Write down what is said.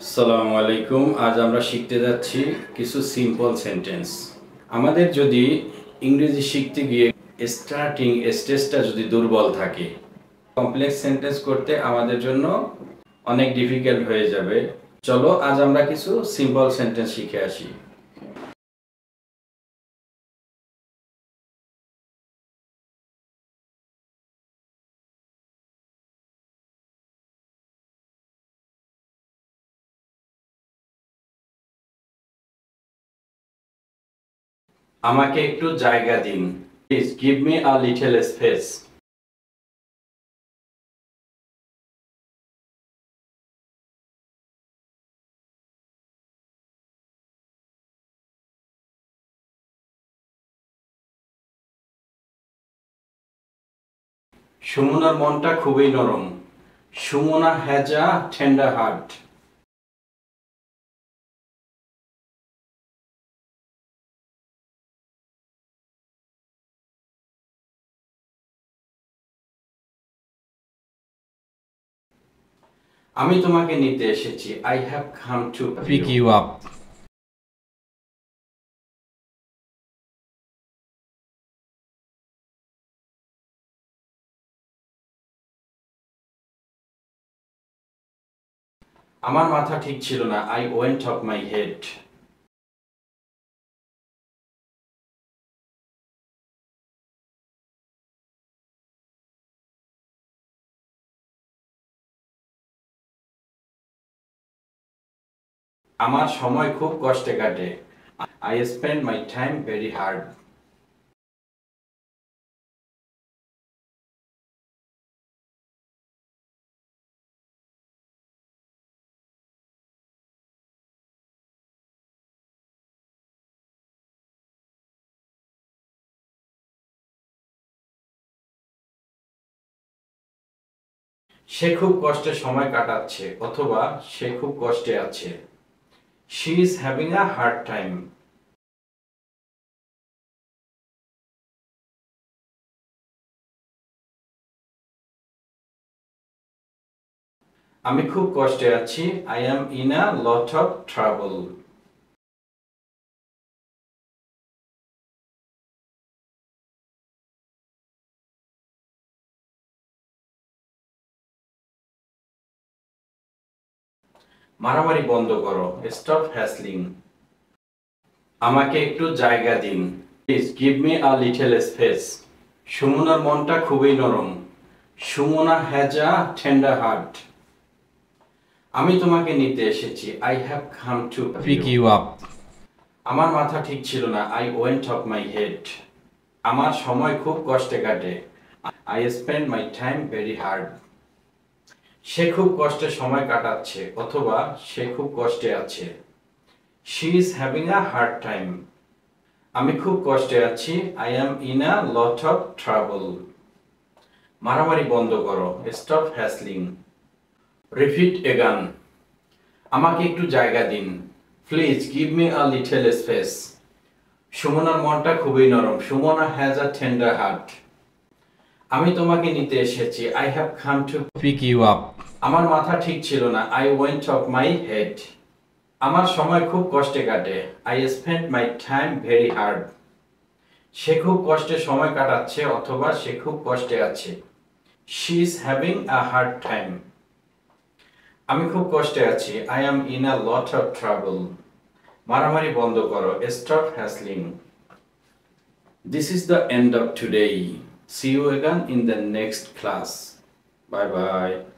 আসসালামু আলাইকুম। আজ আমরা শিখতে যাচ্ছি কিছু সিম্পল সেন্টেন্স। আমাদের যদি ইংরেজি শিখতে গিয়ে স্টার্টিং স্টেজটা যদি দুর্বল থাকে, কমপ্লেক্স সেন্টেন্স করতে আমাদের জন্য অনেক ডিফিকাল্ট হয়ে যাবে। চলো আজ আমরা কিছু সিম্পল সেন্টেন্স শিখে আসি। আমাকে একটু জায়গা দিন। Please give me a little space. সুমনার মনটা খুবই নরম। Sumana has a tender heart. আমি তোমাকে নিতে এসেছি। I have come to pick you up. আমার মাথা ঠিক ছিল না। I went off my head. আমার সময় খুব কষ্টে কাটে। I spend my time very hard. সে খুব কষ্টে সময় কাটাচ্ছে অথবা সে খুব কষ্টে আছে। She is having a hard time. আমি খুব কষ্টে আছি। I am in a lot of trouble. মারামারি বন্ধ করো। Stop hassling. আমাকে একটু জায়গা দিন। Please give me a little space. সুমনার মনটা খুবই নরম। Sumana has a tender heart. আমি তোমাকে নিতে এসেছি। I have come to pick you up. আমার মাথা ঠিক ছিল না। I went off my head. আমার সময় খুব কষ্টে কাটে। I spend my time very hard. সে খুব কষ্টে সময় কাটাচ্ছে অথবা সে খুব কষ্টে আছে। She is having a hard time. আমি খুব কষ্টে আছি। I am in a lot of trouble. মারামারি বন্ধ করো। Stop hassling. Repeat again. আমাকে একটু জায়গা দিন। Please give me a little space. সুমনার মনটা খুবই নরম। Sumana has a tender heart. আমি তোমাকে নিতে এসেছি। I have come to pick you up. আমার মাথা ঠিক ছিল না। I went off my head. আমার সময় খুব কষ্টে কাটে। I spent my time very hard. সে খুব কষ্টে সময় কাটাচ্ছে অথবা সে খুব কষ্টে আছে। She is having a hard time. আমি খুব কষ্টে আছি। I am in a lot of trouble. মারামারি বন্ধ করো। Stop hassling. This is the end of today. See you again in the next class. Bye bye.